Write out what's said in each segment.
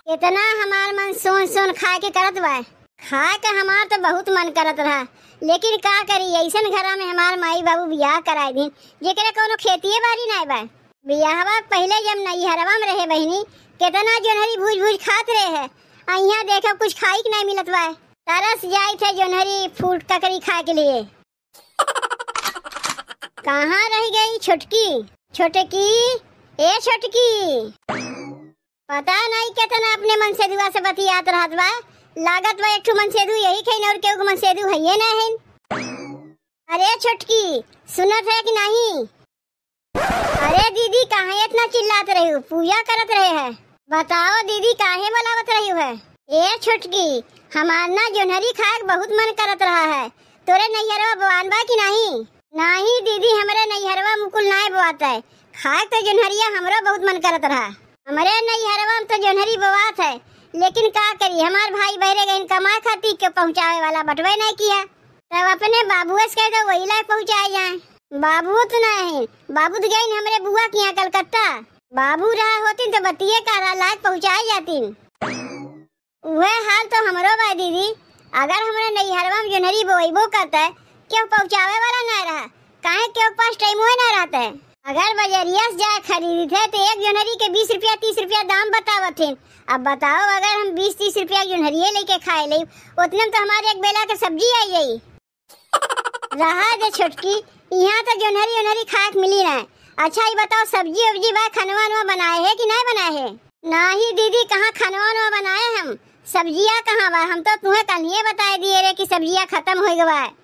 इतना हमार मन सोन सोन खाए के करत बा। खाए के हमार तो बहुत मन करत रहा, लेकिन का करी ऐसन घरा में हमार माई बाबू बियाह कराए दिन जेकरे कोनो खेतिए बाड़ी नहीं बा। बियाहवा पहले जब नैहरवा में रहे बहिनी कितना जोनहरी भूज भूज खात रहे है। यहाँ देखो कुछ खाई के नहीं मिलत बा। तरस जाए थे जोनहरी फूट ककड़ी खाए के लिए। कहाँ रह गई छोटकी? छोटकी ए छोटकी, पता नहीं कितना अपने मन से दुआ से बतियात रहत बा। लागत बा एक मन से दू यही कहीं और केहू मन से दू है ये नहीं है। अरे छोटकी सुनत है कि नहीं? अरे दीदी कहाँ इतना चिल्लात रही हो? पूजा करत रहे है। बताओ दीदी काहे बुलावत रही है? ए छोटकी हमार ना जोनहरी खाए बहुत मन करत रहा है। तोरे नैहरवा बवान बा कि नहीं? नहीं दीदी हमारे नैहरवा मुकुल नहीं बवाता है। खाए तो जोनहरिया हमरो बहुत मन करत रहा। हमारे नैहरवा में तो जोनहरी बवात है, लेकिन का करी हमार भाई बहरे गए कमा खाती के पहुँचावे वाला बटवे नहीं किया। तब अपने बाबू से कह दो वही लायक पहुँचाए जाए। बाबू तो नहीं, बाबू तो गए हमारे बुआ के यहाँ कलकत्ता। बाबू रहा होती तो बतिये का लायक पहुँचाए जाती। वह हाल तो हमरो बा दीदी। अगर हमारे नैहरवा में जोनहरी बोईबो करता है क्यों पहुँचावे वाला ना रहा? काहे के पास टाइम हुए ना रहता है। अगर बजरिया से जाए खरीदी थे तो एक जोनहरी के 20 रुपया 30 रुपया दाम बतावत थे। अब बताओ अगर हम 20-30 रुपया जोनहरिये लेके खाए ले उतने में तो हमारे एक बेला के सब्जी आई जाई। रहा दे छोटकी यहाँ तो जोनहरी ओनहरी खाए मिली ना। अच्छा ये बताओ सब्जी उब्जी बा खनवा बनाए है कि नहीं बनाए है? नहीं दीदी कहाँ खनवा बनाए हम। सब्जियाँ कहाँ बा? हम तो तुम्हें कल ही बताए दिए रे कि सब्जियाँ खत्म हो गवा है।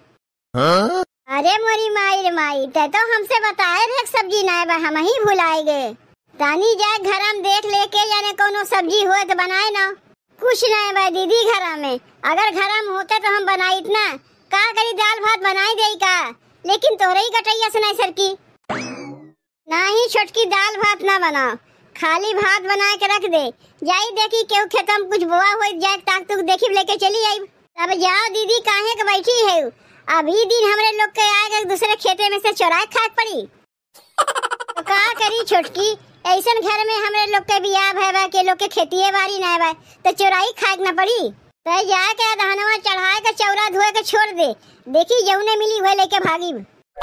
अरे मोरी माई रे माई ते तो हमसे बताए रे सब्जी नहीं बा, हम ही भुलाए गए। तानी जाए घर में देख लेके जाने कोनो सब्जी हो तो बनाए ना। कुछ नहीं बा दीदी घर में। अगर घर में होते तो हम बनाई इतना का करी दाल भात बनाई दे का, लेकिन तोरे ही गटैया से नहीं सरकी। नहीं छोटकी दाल भात ना बनाओ, खाली भात बना के रख दे। जाई देखी केहू खेत में कुछ बोआ हो जाए ताक तुक देखी लेके चली आई। अब जाओ दीदी काहे के बैठी है? अभी दिन हमारे लोग के आएगा दूसरे खेते में से चोरा खाए पड़ी। तो का करी छोटकी ऐसन घर में हमारे लोग के बियाह भैया के लोग के खेती बाड़ी नहीं बा तो चोराई खाए न पड़ी। तो जाके धानवा चढ़ाए के चौरा धोए के छोड़ दे। देखी जौने मिली हुए लेके भागी।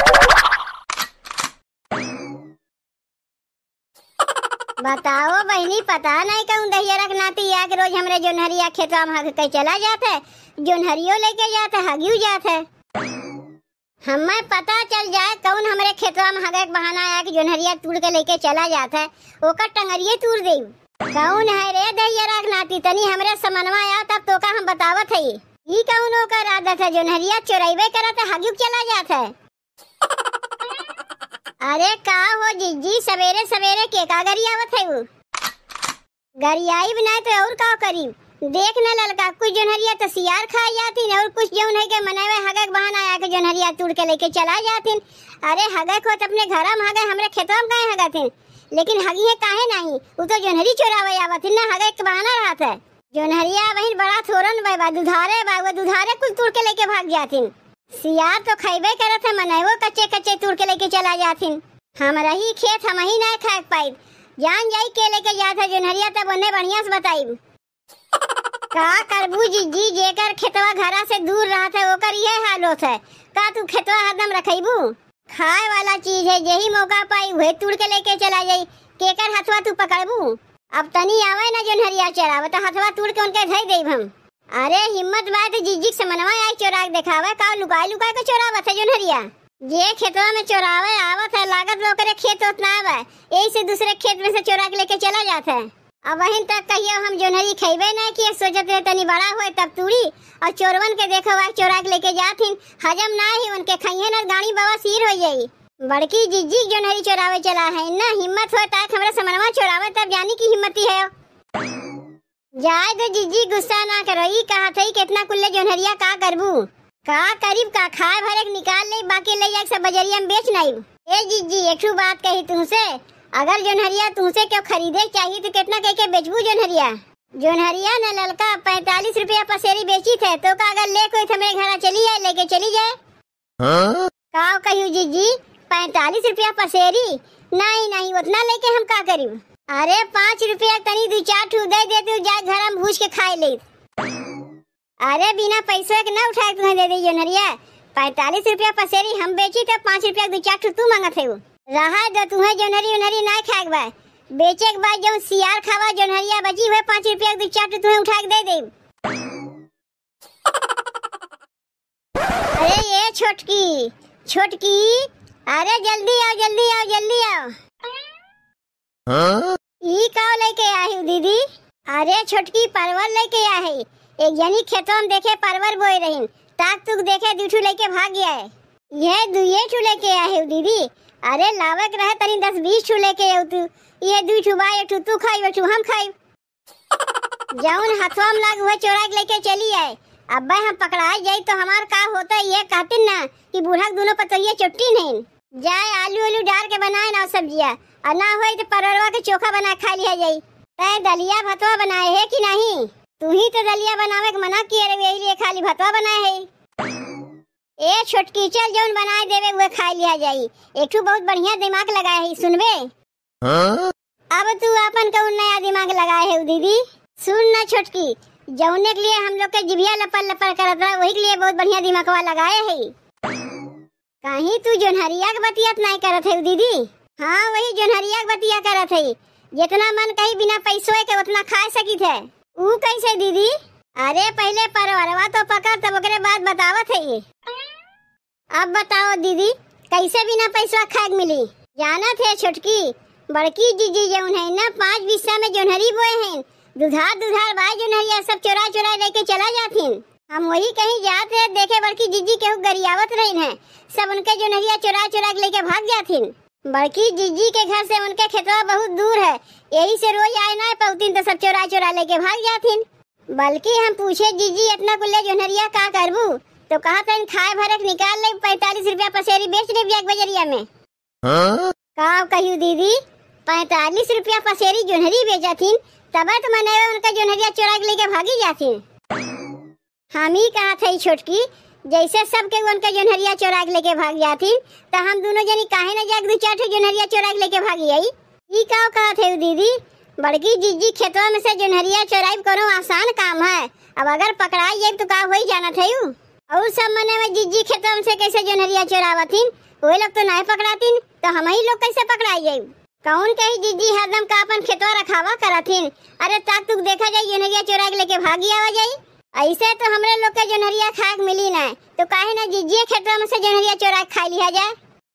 बताओ बहनी पता नहीं कहूँ दहिया रखनाती या कि रोज हमरे जोनहरिया खेतवा में हग के चला जाता है। जोनहरियो लेके जाता है हगियो जाता है। हमें पता चल जाए कौन हमारे खेतवा में हगे बहाना आया कि जोनहरिया तोड़ के लेके चला जाता है ओकर टंगरिये तोड़ दे। कौन है रे दहिया रखनाती? तनी हमरे समनवा आया तब तो का हम बतावत है। ये कौन ओकर आदत है जोनहरिया चोराइबे करत है हगियो चला जाता है। अरे का हो जीजी सवेरे सवेरे के का गरियावत है? वो गरियाई बनाए तो और का करी? देख न ललका कुछ जोनहरिया तो सियार खा जाती और कुछ जौन है के मनावे हगक बहाना आया के जोनहरिया तोड़ के लेके चला जाती। अरे हगक हो तो अपने घर में हगे हमरे खेतवा में काहे हगत है, लेकिन हगी है काहे नहीं? वो तो जोनहरी चोरावे आवत ना हगक के बहाना रहता है। जोनहरिया बहन बड़ा थोरन बा दुधारे बा वो दुधारे कुछ तोड़ के लेके भाग जाती। सियार तो खाइबे करत है मनावो कच्चे कच्चे तोड़ के लेके चला जाती। हमारा ही खेत हम ही नहीं खा पाई जान जाई के लेके जाता जोनहरिया तब उन्हें बढ़िया से बताई। का करबू जीजी जेकर खेतवा घरा से दूर रहा था ओकर ये हाल होता है। का तू खेतवा हरदम रखैबू? खाए वाला चीज है यही मौका पाई वही तोड़ के लेके चला जाई। केकर हथवा तू पकड़बू? अब तनी आवे ना जोनहरिया चरावे तो हथवा तोड़ के उनके धई देब हम। अरे हिम्मत बात जीजी से मनवा आई चोरा के दिखावे का लुकाई लुकाई के चोरावत है जोनहरिया। जे खेतवा में चोरावे आवत है लागत लोकरे खेत उतना आवे यही से दूसरे खेत में से चोरा के लेके चला जाता है। अब वहीं तक कहियो हम जोनहरी खइबे नहीं किए सोचत रहे तनी बड़ा होए तब तूड़ी और चोरवन के देखो वह चोरा के लेके जाथिन हजम ना ही उनके खइए न गाड़ी बाबा सिर हो जाई। बड़की जीजी जोनहरी चोरावे चला है ना हिम्मत हो ताक हमरा समनवा चोरावे तब जानी की हिम्मती है। जाए तो जीजी गुस्सा ना करो। ई कहा थई कितना कुल्ले जोनहरिया का करबू? का करीब का खाए भरे निकाल ले बाकी ले जाके सब बजरिया में बेच नहीं। ए जीजी एक बात कही तुमसे अगर जोनहरिया तुमसे क्यों खरीदे चाहिए तो कितना कह के बेचबू जोनहरिया? जोनहरिया न ललका 45 रुपया पसेरी बेची थे तो का अगर ले कोई हमारे घर चली जाए लेके चली जाए। का कहू जीजी 45 रुपया पसेरी? नहीं नहीं उतना लेके हम का करीब। अरे 5 रुपया तनी 2-4 ठू दे दे तू जा घर में भूज के खाए ले। अरे बिना पैसे के ना उठा के तुम्हें दे दी जोनहरिया। 45 रुपया पसेरी हम बेची तो 5 रुपया 2-4 ठू तू मांगत है। रहा दो तुम्हें जोनहरी उनहरी ना खाए के बा, बेचे के बाद जो सियार खावा जोनहरिया बची हुए 5 रुपया 2-4 ठू तुम्हें उठा के दे दे। अरे ये छोटकी छोटकी, अरे जल्दी आओ जल्दी आओ जल्दी आओ। ई का लेके आई हो दीदी? अरे छोटकी परवल लेके आई है। एक जनी खेतों में देखे परवल बोए रही, ताक तुक देखे दूठू लेके भाग गया है। यह दुए ठू लेके आई हो दीदी। अरे लावक रहे तनी 10-20 ठू लेके आओ तू। ये 2 ठू बा, 1 ठू तू खाई 1 ठू हम खाई। जाऊन हथवा में लाग हुए चोरा के लेके चली आए। अब हम पकड़ाए जाई तो हमार का होता ये कहते ना कि बूढ़ा दोनों पतोहिया चुट्टी नहीं जाए। आलू आलू डाल के बनाए ना सब्जिया, और ना हो तो परवलवा के चोखा बना खा लिया जाई। तय दलिया भतवा बनाए है कि नहीं? तू ही तो दलिया बनावे के मना किए रे, यही लिए खाली भतवा बनाए है। ए छोटकी चल जौन बनाए देवे वो खा लिया जाई। एक ठू बहुत बढ़िया दिमाग लगाए है, सुनबे? अब तू अपन कौन नया दिमाग लगाए है दीदी? सुन ना छोटकी, जौने के लिए हम लोग के जिभिया लपड़ लपड़ करत रहा वही के लिए बहुत बढ़िया दिमागवा लगाए है। कहीं तू जोनहरिया के बतियात नहीं करत है दीदी? हाँ वही जोनहरिया के बतिया करत है। जितना मन कहीं बिना पैसों के उतना खा सकी थे। ऊ कैसे दीदी? अरे पहले परवरवा तो पकड़ तब ओकरे बाद बतावत है। अब बताओ दीदी कैसे बिना पैसा खाए मिली? जाना थे छोटकी, बड़की जीजी जौन है ना 5 बिस्सा में जोनहरी बोए हैं। दुधार दुधार बाय जोनहरिया सब चोरा चोरा लेके चला जाथिन। हम वही कहीं जाते देखे बड़की जीजी के गरियावत रही है, सब उनके जोनहरिया चोरा चोरा लेके भाग जाथिन। बड़की जीजी के घर से उनके खेतवा बहुत दूर है, यही से रोज आए ना पौतीन तो सब चोरा चोरा लेके भाग जाथिन। बल्कि हम पूछे जीजी इतना कुल्ले जोनहरिया का करबू तो कहा था खाए भरक निकाल ले 45 रुपया पसेरी बेच दे ब्याग बजरिया में। का कहियो दीदी 45 रुपया पसेरी जोनहरी बेचथिन तब तो मने उनका जोनहरिया चोरा के लेके भागी जाथिन। हम ही कहा था छोटकी जैसे सब के उनका जोनहरिया चोरा के लेके भाग जाथिन तो हम दोनों जनी काहे न जाग 2-4 ठो जोनहरिया चोरा के लेके भागी आई। ई का कहा थे दीदी? बड़की जीजी खेतवा में से जोनहरिया चोराई कोनो आसान काम है। अब अगर पकड़ाई जाए तो का होई जाना थे। और सब मने में जीजी खेतवा में से कैसे जोनहरिया चोरावथिन, वो लोग तो नहीं पकड़ातिन तो हम ही लोग कैसे पकड़ाई जाए? कौन कही जीजी हरदम का अपन खेतवा रखावा करथिन। अरे ताक तुक देखा जाए जोनहरिया चोरा के लेके भागी आवा जाई। ऐसे तो हमरे लोग के जोनहरिया खाए मिली ना तो काहे ना जीजी खेतवा में से जोनहरिया चोरा के खा लिया जाए।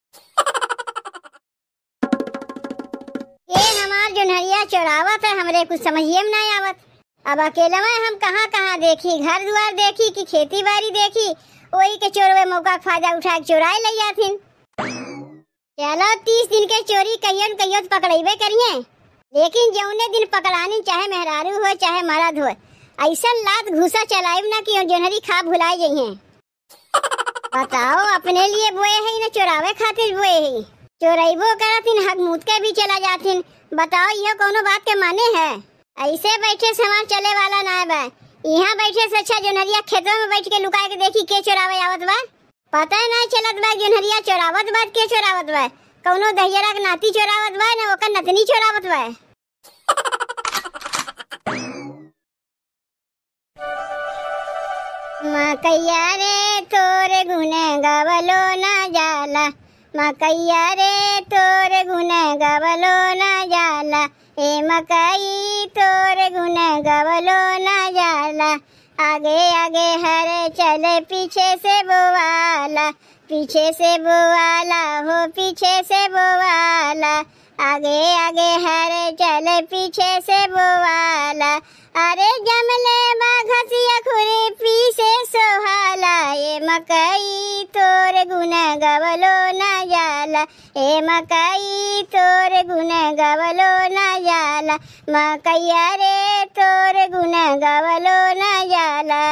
ये हमार जोनहरिया चोरावत है, हमरे कुछ समझिए में नहीं आवत। अब अकेला में हम कहाँ कहाँ देखी, घर द्वार देखी कि खेती बाड़ी देखी, वही के चोरवे मौका का फायदा उठा के चोराए ले जाथिन। चलो 30 दिन के चोरी कहियो कहियो पकड़ेबे करिए, लेकिन जौने दिन पकड़ानी चाहे मेहरारू हो चाहे मर्द हो ऐसा लात घुसा चलाइब ना कि जोनहरी खा भुलाए जाइए। बताओ अपने लिए बोए है ना चोरावे खातिर बोए है? चोरैबो करथिन हक मूत के भी चला जाथिन। बताओ यह कोनो बात के माने है? ऐसे बैठे समाज चले वाला ना बा। यहाँ बैठे से अच्छा जोनहरिया खेतों में बैठ के लुका के देखी के चोरावे आवत बा। पता नहीं चलत बा जोनहरिया चोरावत बा के चोरावत बा। कौनो दहियरा के नाती चोरावत बा ना ओकर नतनी चोरावत बा। मकैया रे तोरे गुने गवलो ना जाला, मकैया रे तोरे गुने गवलो ना जाला, ए मकई तोरे गुने गवलो ना जाला। आगे आगे हरे चले पीछे से बोवाला, पीछे से बोवाला हो पीछे से बोवाला। आगे आगे हरे चले पीछे से बोवाला। अरे जमले घसिया खुरी पीछे सोहाला, ये मकई तोरे गुने गवलो ना जाला, ए मकई तोरे गुने गवलो ना जाला, मकैया रे तोरे गुने गवलो ना जाला।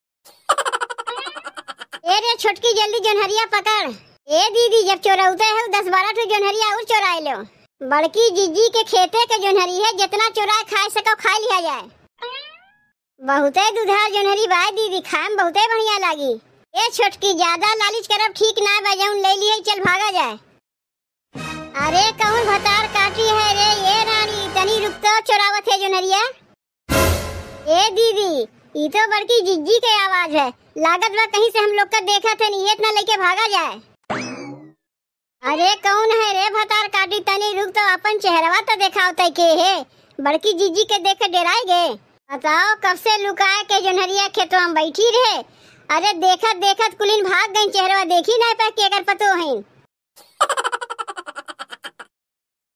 ए रे छोटकी जल्दी जोनहरिया पकड़। ए दीदी जब चोरौते है 10-12 ठो जोनहरिया और चोराए लो। बड़की जीजी के खेते के जोनहरी है, जितना चोराए खाए सको खा लिया जाए। बहुते दुधार जोनहरी बाय दीदी, खाए में बहुते बढ़िया लागी। ए छोटकी ज्यादा लालच करब ठीक ना बजाऊन ले लिए चल भागा जाए। अरे कौन भतार काटी है रे ये रानी, तनी रुक तो चोरावत है जोनहरिया। ए दीदी, ये तो बड़की जिज्जी के आवाज है। लागत बा कहीं से हम लोग का देखा थे नहीं, इतना लेके भागा जाए। अरे कौन है रे भतार काटी, तनी रुक तो अपन चेहरवा तो दिखाओ तय के है। बड़की जीजी के देख के डराए गे। बताओ कब से लुकाए के जोनहरिया खेतवा में बैठी रहे। अरे देखत देखत कुलीन भाग गई, चेहरवा देखी नहीं पा के कर पतो है।